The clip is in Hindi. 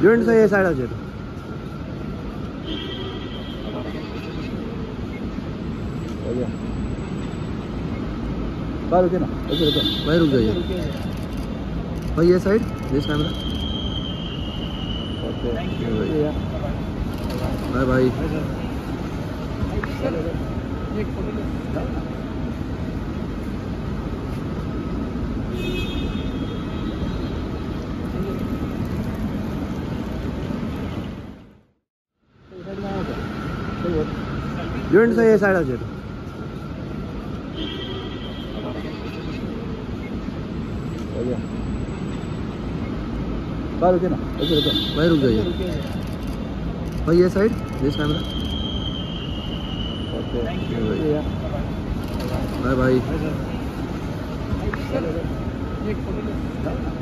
यूनिट से ये साइड आ जाए बाहर रुके ना, भाई रुक जाइए भाई, ये side this camera. Bye bye. Unit से ये साइड आ जाए बाहर रुके ना, भाई रुक जाइए भाई, ये side this camera. Bye bye.